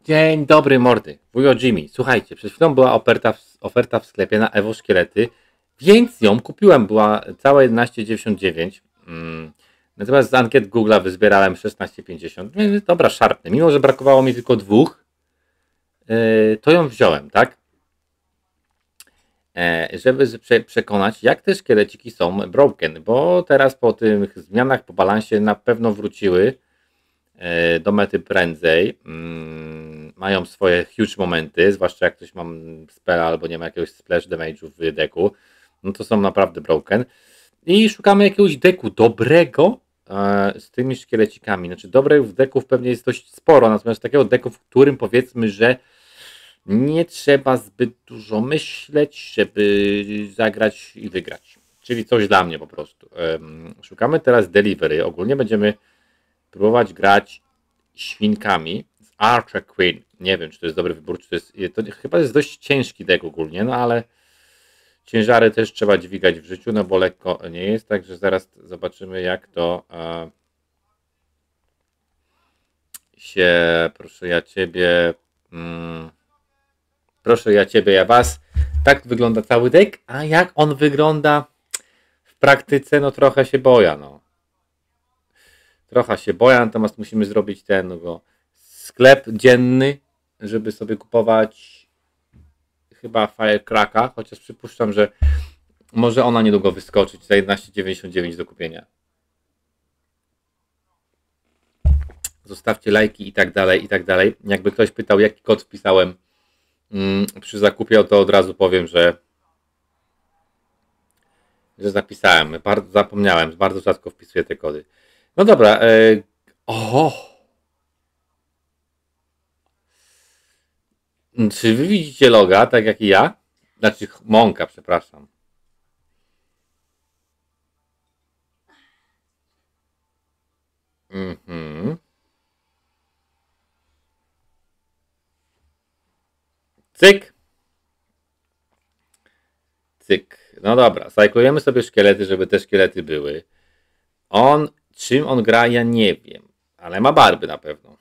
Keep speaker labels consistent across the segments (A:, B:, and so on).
A: Dzień dobry mordy, wujo Jimmy. Słuchajcie, przed chwilą była oferta w sklepie na Evo Szkielety, więc ją kupiłem, była cała 11,99. Natomiast z ankiet Google'a wyzbierałem 16,50. Dobra, szarpnę. Mimo że brakowało mi tylko dwóch, to ją wziąłem, tak? Żeby przekonać, jak te szkieleciki są broken, bo teraz po tych zmianach po balansie na pewno wróciły do mety prędzej. Mają swoje huge momenty, zwłaszcza jak ktoś ma spela albo nie ma jakiegoś splash damage'u w deku, no to są naprawdę broken. I szukamy jakiegoś deku dobrego z tymi szkielecikami. Znaczy dobrych deków pewnie jest dość sporo, natomiast takiego deku, w którym powiedzmy, że nie trzeba zbyt dużo myśleć, żeby zagrać i wygrać. Czyli coś dla mnie po prostu. Szukamy teraz delivery. Ogólnie będziemy próbować grać świnkami z Archer Queen. Nie wiem, czy to jest dobry wybór, czy to chyba jest dość ciężki deck ogólnie, no ale ciężary też trzeba dźwigać w życiu, no bo lekko nie jest, także zaraz zobaczymy, jak to się, proszę ja ciebie, proszę ja ciebie, ja was. Tak wygląda cały deck, a jak on wygląda w praktyce, no trochę się boję, no. Trochę się boję, natomiast musimy zrobić ten sklep dzienny, żeby sobie kupować chyba Firecracka, chociaż przypuszczam, że może ona niedługo wyskoczyć za 11,99 do kupienia. Zostawcie lajki i tak dalej, i tak dalej. Jakby ktoś pytał, jaki kod wpisałem przy zakupie, to od razu powiem, że zapisałem. Bardzo zapomniałem, bardzo rzadko wpisuję te kody. No dobra. Czy wy widzicie loga, tak jak i ja? Znaczy Monka, przepraszam. Cyk. Cyk. No dobra, zajkujemy sobie szkielety, żeby te szkielety były. Czym on gra, ja nie wiem, ale ma barby na pewno.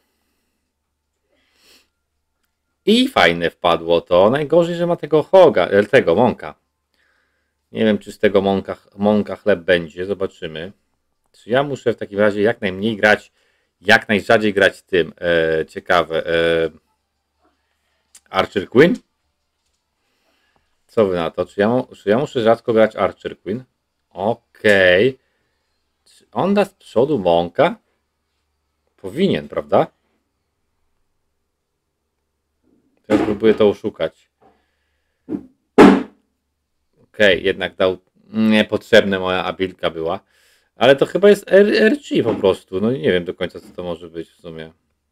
A: I fajne wpadło to. Najgorzej, że ma tego Monka. Nie wiem, czy z tego Monka chleb będzie. Zobaczymy. Czy ja muszę w takim razie jak najmniej grać, jak najrzadziej grać tym. Ciekawe. Archer Queen? Co wy na to? Czy ja muszę rzadko grać Archer Queen? Okej. Czy on da z przodu Monka? Powinien, prawda? Ja próbuję to oszukać. Okej, jednak dał. Niepotrzebna moja abilka była. Ale to chyba jest RG po prostu. No nie wiem do końca, co to może być w sumie.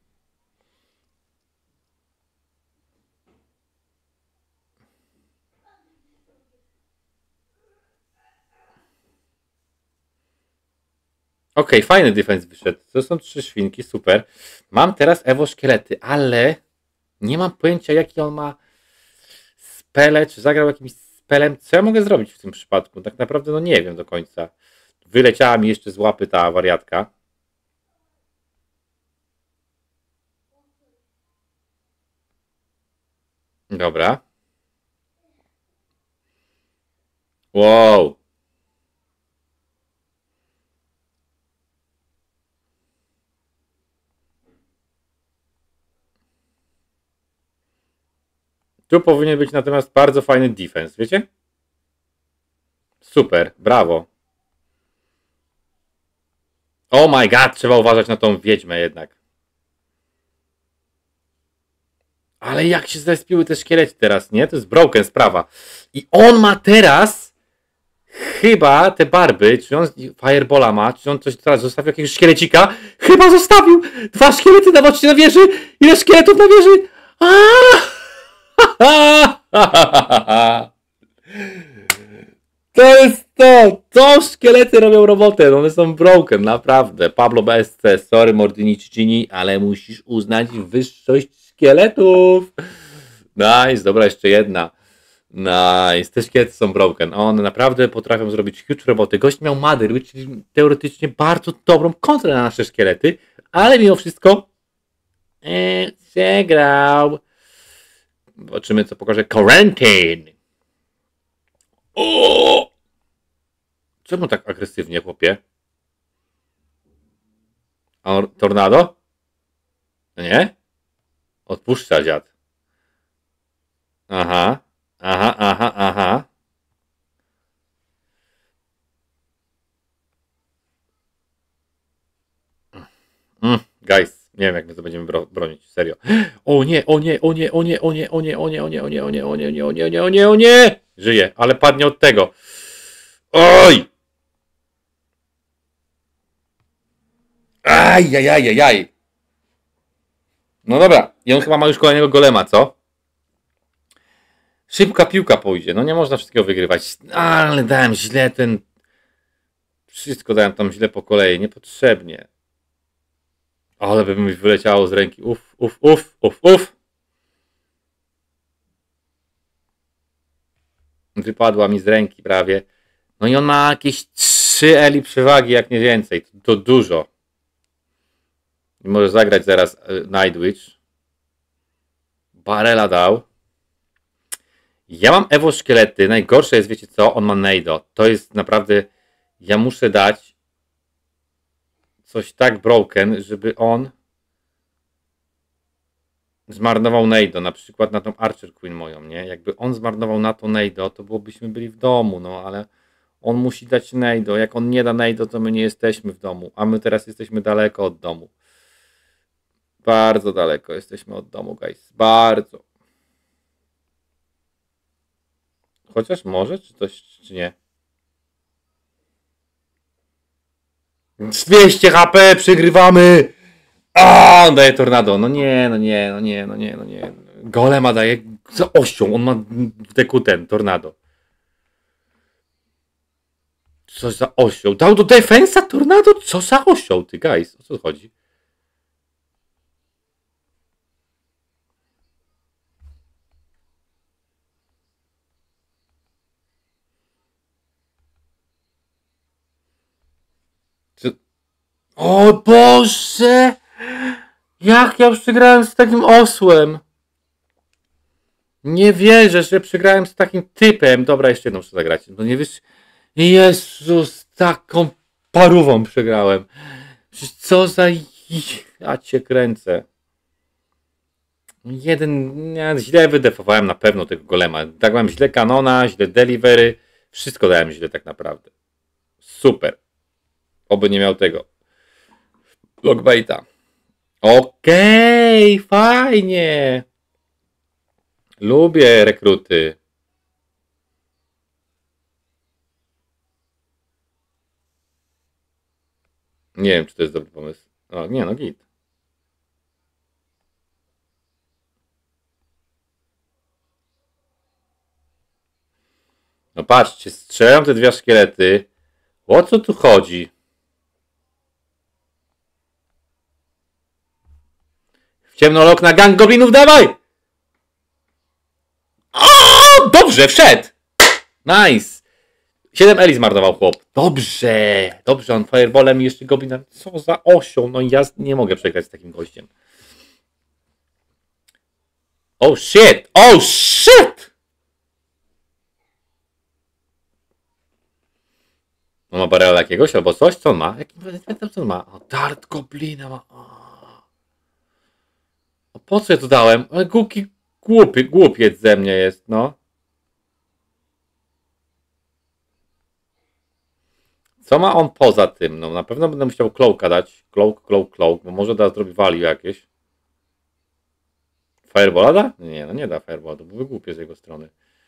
A: Okej, fajny defense wyszedł. To są 3 świnki, super. Mam teraz Evo Szkielety, ale nie mam pojęcia, jaki on ma spele, czy zagrał jakimś spelem. Co ja mogę zrobić w tym przypadku? Tak naprawdę no nie wiem do końca. Wyleciała mi jeszcze z łapy ta wariatka. Dobra. Wow. Tu powinien być natomiast bardzo fajny defense, wiecie? Super, brawo. Oh my god, trzeba uważać na tą wiedźmę jednak. Ale jak się zespiły te szkielety teraz, nie? To jest broken sprawa. I on ma teraz chyba te barby, czy on Firebola ma, czy on coś teraz zostawił, jakiegoś szkielecika? Chyba zostawił! 2 szkielety na wieży! Ile szkieletów na wieży? To jest to! To szkielety robią robotę, no one są broken, naprawdę. Pablo BSC, sorry Mordini, ale musisz uznać wyższość szkieletów. Nice, dobra, jeszcze jedna. Nice, te szkielety są broken. One naprawdę potrafią zrobić huge roboty. Gość miał Mother, czyli teoretycznie bardzo dobrą kontrę na nasze szkielety, ale mimo wszystko Przegrał. Zobaczymy, co pokaże Quarantine. O! Czemu tak agresywnie, chłopie? A tornado? Nie? Odpuszcza dziad. Aha. Aha, aha, aha. Guys, nie wiem, jak my to będziemy bronić, serio. O nie, o nie, o nie, o nie, o nie, o nie, o nie, o nie, o nie, o nie, o nie, o nie, o nie, o nie, o nie, o nie! Żyje, ale padnie od tego. Oj! Ajajajajaj. No dobra, i on chyba ma już kolejnego golema, co? Szybka piłka pójdzie, no nie można wszystkiego wygrywać. Ale dałem źle ten... Wszystko dałem tam źle po kolei, niepotrzebnie. Ale by mi wyleciało z ręki. Uf, uf, uf, uf, uf. Wypadła mi z ręki prawie. No i on ma jakieś 3 eli przewagi, jak nie więcej. To dużo. I może zagrać zaraz Nightwitch. Barela dał. Ja mam Evo szkielety. Najgorsze jest, wiecie co? On ma Neido. To jest naprawdę... Ja muszę dać coś tak broken, żeby on zmarnował Neido. Na przykład na tą Archer Queen moją, nie? Jakby on zmarnował na to Neido, to byśmy byli w domu, no ale on musi dać Neido. Jak on nie da Neido, to my nie jesteśmy w domu. A my teraz jesteśmy daleko od domu. Bardzo daleko jesteśmy od domu, guys. Bardzo. Chociaż może, czy coś, czy nie? 200 HP, przegrywamy! A, on daje tornado. No nie, no nie, no nie, no nie, no nie. Golema daje za ością. On ma w deku ten tornado. Co za osioł? Dał do defensa tornado? Co za osioł, ty guys? O co chodzi? O Boże! Jak ja przegrałem z takim osłem? Nie wierzę, że przegrałem z takim typem. Dobra, jeszcze jedną muszę zagrać. No nie wiesz... Jezus, taką parówą przegrałem. Przecież co za... Ja cię kręcę. Ja źle wydefowałem na pewno tego golema. Dałem źle kanona, źle delivery. Wszystko dałem źle tak naprawdę. Super. Oby nie miał tego. Lockbaita. Okej, fajnie. Lubię rekruty. Nie wiem, czy to jest dobry pomysł. O, nie, no git. No patrzcie, strzelam te 2 szkielety. O co tu chodzi? W ciemnolok na gang goblinów, dawaj! O, dobrze, wszedł! Nice! 7 eli zmarnował chłop. Dobrze! Dobrze, on fireballem i jeszcze goblina. Co za osioł? No ja nie mogę przegrać z takim gościem. Oh shit! Oh shit! On ma barela jakiegoś albo coś? Co on ma? Co on ma? O, dart goblina ma. O, po co ja to dałem? Ale głupiec ze mnie jest, no. Co ma on poza tym? No na pewno będę musiał cloaka dać. Cloak, bo może da zrobi value jakieś. Fireballa da? Nie, no nie da fireballa, to byłoby głupie z jego strony.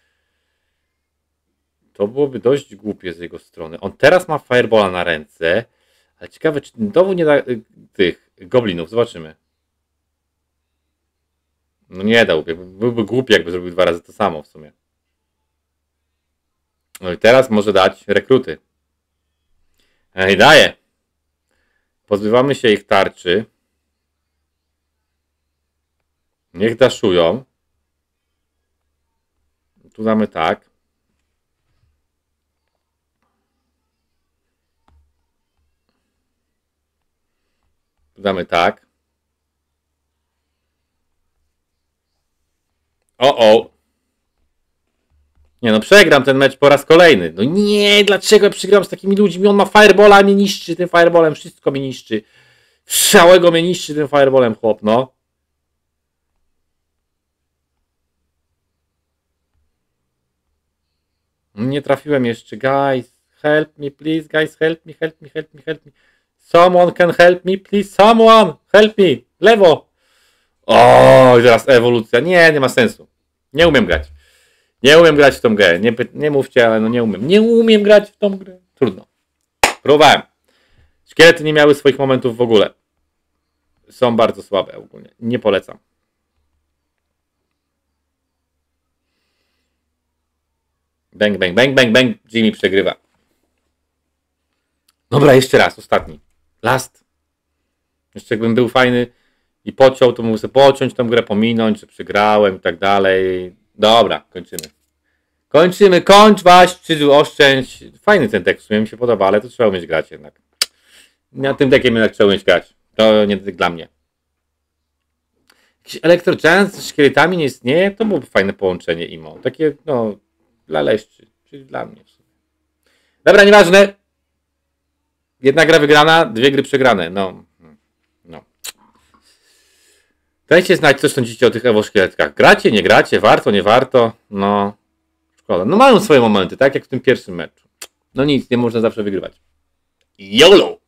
A: To byłoby dość głupie z jego strony. On teraz ma fireballa na ręce, ale ciekawe, czy znowu nie da tych goblinów. Zobaczymy. No nie dałby, byłby głupi, jakby zrobił 2 razy to samo w sumie. No i teraz może dać rekruty. Ej, daje. Pozbywamy się ich tarczy. Niech daszują. Tu damy tak. Tu damy tak. O. Nie no, przegram ten mecz po raz kolejny. No nie, dlaczego ja przegram z takimi ludźmi? On ma firebola, mnie niszczy tym fireballem, wszystko mnie niszczy. Całego mnie niszczy tym fireballem, chłop, no. Nie trafiłem jeszcze, guys. Help me, please, guys, help me. Someone can help me, please, someone, help me. Lewo. O, teraz ewolucja. Nie ma sensu. Nie umiem grać. Nie umiem grać w tą grę. Nie mówcie, ale no nie umiem. Nie umiem grać w tą grę. Trudno. Próbowałem. Szkielety nie miały swoich momentów w ogóle. Są bardzo słabe ogólnie. Nie polecam. Bang, bang, bang, bang, bang. Jimmy przegrywa. Dobra, jeszcze raz. Ostatni. Last. Jeszcze jakbym był fajny i pociął, to mógł sobie pociąć tą grę, pominąć, że przegrałem i tak dalej. Dobra, kończymy. Kończ, waś, oszczędź. Fajny ten tekst, w sumie mi się podoba, ale to trzeba umieć grać jednak. Na tym dekiem jednak trzeba umieć grać. To nie dla mnie. Jakiś Electro Giant z szkieletami nie istnieje? To byłoby fajne połączenie IMO. Takie, no, dla leszczy, czyli dla mnie w sumie. Dobra, nieważne. Jedna gra wygrana, 2 gry przegrane. No. Dajcie znać, co sądzicie o tych Evo szkieletkach. Gracie, nie gracie, warto, nie warto. No, szkoda. No mają swoje momenty, tak jak w tym pierwszym meczu. No nic, nie można zawsze wygrywać. YOLO!